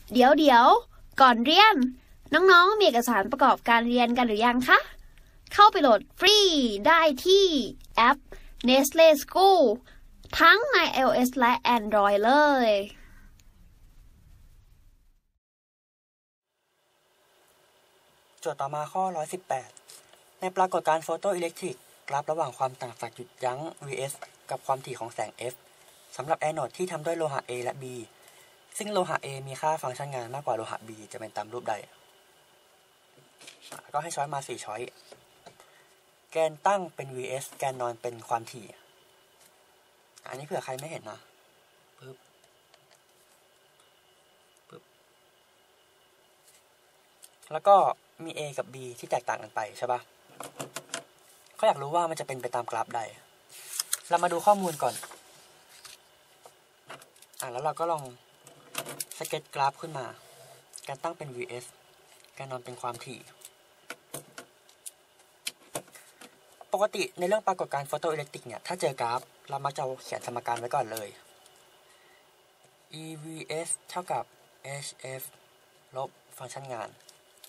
เดี๋ยวก่อนเรียนน้องๆมีเอกสารประกอบการเรียนกันหรือยังคะเข้าไปโหลดฟรีได้ที่แอป Nestle School ทั้งใน iOS และ Android เลยโจทย์ต่อมาข้อ118ในปรากฏการณ์โฟโตอิเล็กทริกกราฟระหว่างความต่างจากหยุดยั้ง vs กับความถี่ของแสง f สำหรับแอนโนดที่ทำด้วยโลหะ A และ B ซึ่งโลหะ A มีค่าฟังก์ชันงานมากกว่าโลหะ B จะเป็นตามรูปใดก็ให้ช้อยมา4ช้อยแกนตั้งเป็น vs แกนนอนเป็นความถี่อันนี้เผื่อใครไม่เห็นนะปึ๊บแล้วก็มี A กับ B ที่แตกต่างกันไปใช่ปะเขาอยากรู้ว่ามันจะเป็นไปตามกราฟใดเรามาดูข้อมูลก่อนแล้วเราก็ลองสเก็ตกราฟขึ้นมาการตั้งเป็น vs การนอนเป็นความถี่ปกติในเรื่องปรากฏการณ์โฟโตอิเล็กทริกเนี่ยถ้าเจอกราฟเรามักจะเขียนสมการไว้ก่อนเลย EVS เท่ากับ HF ลบฟังก์ชันงาน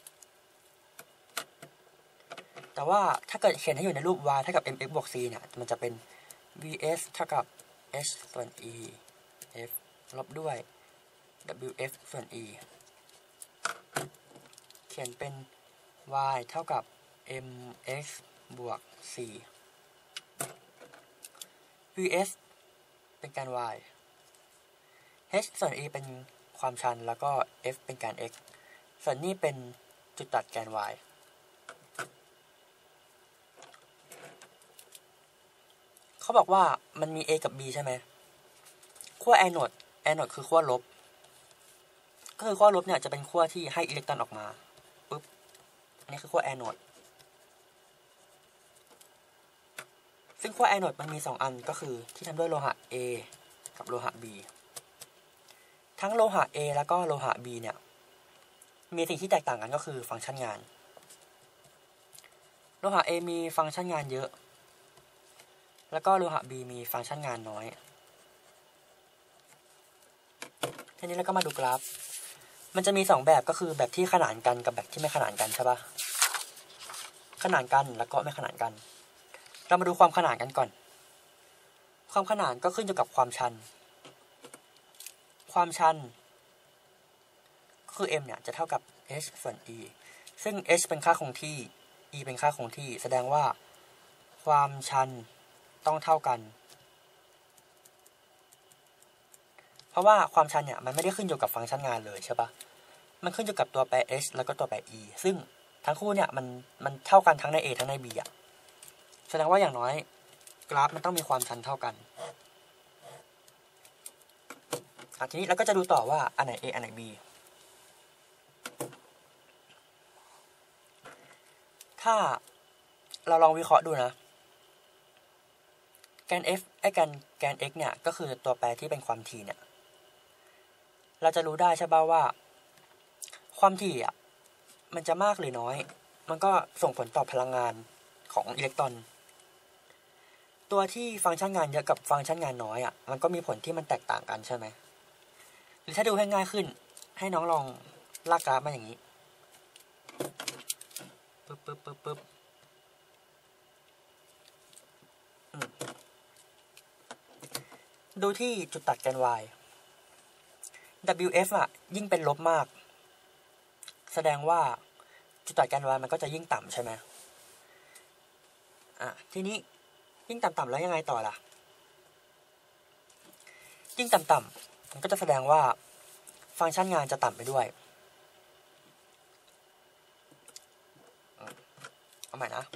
แต่ว่าถ้าเกิดเขียนให้อยู่ในรูป y เท่ากับ mx บวก c เนี่ยมันจะเป็น vs เท่ากับ h ส่วน e f ลบด้วย wf ส่วน e เขียนเป็น y เท่ากับ mx บวก c vs เป็นการ y h ส่วน e เป็นความชันแล้วก็ f เป็นการ x ส่วนนี้เป็นจุดตัดแกน yเขาบอกว่ามันมี A กับ B ใช่ไหมขั้วแอนโนดคือขั้วลบก็คือขั้วลบเนี่ยจะเป็นขั้วที่ให้อิเล็กตรอนออกมาปึ๊บอันนี้คือขั้วแอนโนดซึ่งขั้วแอนโนดมันมี2อันก็คือที่ทำด้วยโลหะ A กับโลหะ B ทั้งโลหะ A แล้วก็โลหะ B เนี่ยมีสิ่งที่แตกต่างกันก็คือฟังก์ชันงานโลหะ A มีฟังก์ชันงานเยอะแล้วก็โลหะ B มีฟังก์ชันงานน้อยทีนี้เราก็มาดูกราฟมันจะมี2แบบก็คือแบบที่ขนานกันกับแบบที่ไม่ขนานกันใช่ปะขนานกันแล้วก็ไม่ขนานกันเรามาดูความขนานกันก่อนความขนานก็ขึ้นอยู่กับความชันคือ m เนี่ยจะเท่ากับ h ส่วน e ซึ่ง h เป็นค่าคงที่ e เป็นค่าคงที่แสดงว่าความชันต้องเท่ากันเพราะว่าความชันเนี่ยมันไม่ได้ขึ้นอยู่กับฟังก์ชันงานเลยใช่ปะมันขึ้นอยู่กับตัวแปร h แล้วก็ตัวแปร e ซึ่งทั้งคู่เนี่ยมันเท่ากันทั้งใน a ทั้งใน b อ่ะแสดงว่าอย่างน้อยกราฟมันต้องมีความชันเท่ากันทีนี้เราก็จะดูต่อว่าอันไหน a อันไหน b ถ้าเราลองวิเคราะห์ดูนะแกน f แกน x เนี่ยก็คือตัวแปรที่เป็นความถี่เนี่ยเราจะรู้ได้ใช่ป่ะว่าความถี่อ่ะมันจะมากหรือน้อยมันก็ส่งผลต่อพลังงานของอิเล็กตรอนตัวที่ฟังก์ชันงานเยอะกับฟังก์ชันงานน้อยอ่ะมันก็มีผลที่มันแตกต่างกันใช่ไหมหรือถ้าดูให้ง่ายขึ้นให้น้องลองลากกราฟมาอย่างนี้ปึ๊บดูที่จุดตัดแกน y wf อ่ะยิ่งเป็นลบมากแสดงว่าจุดตัดแกน y มันก็จะยิ่งต่ำใช่ไหมทีนี้ยิ่งต่ำแล้วยังไงต่อล่ะยิ่งต่ำมันก็จะแสดงว่าฟังก์ชันงานจะต่ำไปด้วยเอาใหม่นะ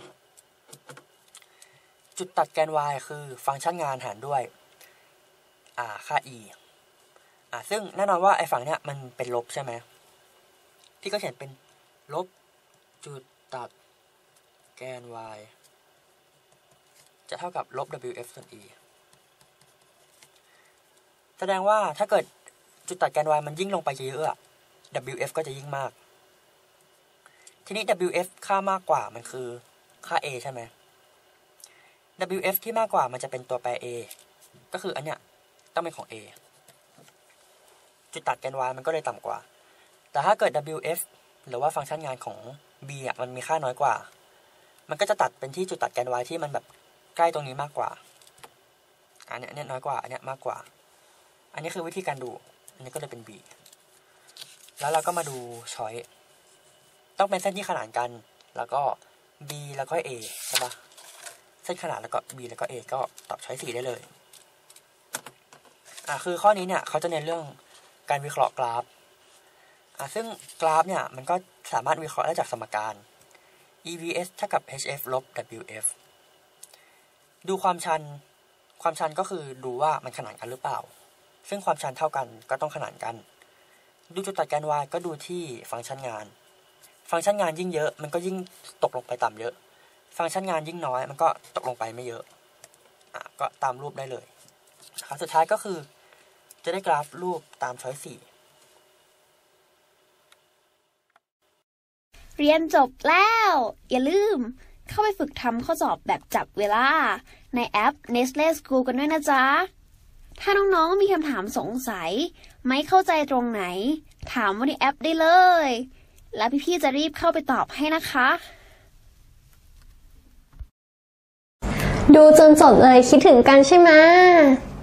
จุดตัดแกน y คือฟังก์ชันงานหารด้วยค่า e ซึ่งแน่นอนว่าไอ้ฝั่งเนี้ยมันเป็นลบใช่ไหมที่ก็เขียนเป็นลบจุดตัดแกน y จะเท่ากับลบ wf ส่วน e แสดงว่าถ้าเกิดจุดตัดแกน y มันยิ่งลงไปเยอะๆwf ก็จะยิ่งมากทีนี้ wf ค่ามากกว่ามันคือค่า a ใช่ไหม wf ที่มากกว่ามันจะเป็นตัวแปร a ก็คืออันเนี้ยต้องเป็นของ a จุดตัดแกน y มันก็เลยต่ำกว่าแต่ถ้าเกิด WF หรือว่าฟังก์ชันงานของ B อ่ะมันมีค่าน้อยกว่ามันก็จะตัดเป็นที่จุดตัดแกน y ที่มันแบบใกล้ตรงนี้มากกว่าอันเนี้ยน้อยกว่าอันเนี้ยมากกว่าอันนี้คือวิธีการดูอันนี้ก็เลยเป็น B แล้วเราก็มาดูช้อยต้องเป็นเส้นที่ขนานกันแล้วก็ B แล้วก็ A ใช่ปะเส้นขนานแล้วก็ B แล้วก็ A ก็ตอบช้อย4ได้เลยคือข้อนี้เนี่ยเขาจะเน้นเรื่องการวิเคราะห์กราฟซึ่งกราฟเนี่ยมันก็สามารถวิเคราะห์ได้จากสมการ EVS เท่ากับ HF ลบ WF ดูความชันก็คือดูว่ามันขนานกันหรือเปล่าซึ่งความชันเท่ากันก็ต้องขนานกันดูจุดตัดแกน y ก็ดูที่ฟังก์ชันงานฟังก์ชันงานยิ่งเยอะมันก็ยิ่งตกลงไปต่ำเยอะฟังก์ชันงานยิ่งน้อยมันก็ตกลงไปไม่เยอะก็ตามรูปได้เลยครับสุดท้ายก็คือจะได้กราฟรูปตามช้อย4 เรียนจบแล้วอย่าลืมเข้าไปฝึกทำข้อสอบแบบจับเวลาในแอป Nestle School กันด้วยนะจ๊ะถ้าน้องๆมีคำถามสงสัยไม่เข้าใจตรงไหนถามว่าในแอปได้เลยแล้วพี่ๆจะรีบเข้าไปตอบให้นะคะดูจนจบเลยคิดถึงกันใช่ไหม